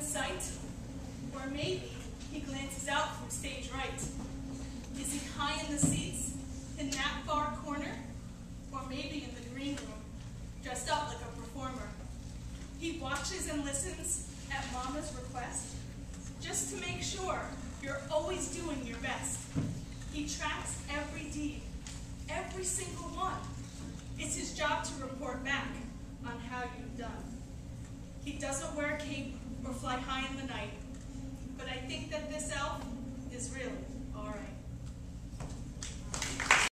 sight? Or maybe he glances out from stage right. Is he high in the seats, in that far corner? Or maybe in the green room, dressed up like a performer? He watches and listens at Mama's request, just to make sure you're always doing your best. He tracks every deed, every single one. It's his job to report back on how you've done. He doesn't wear a cape or fly high in the night, but I think that this elf is really all right.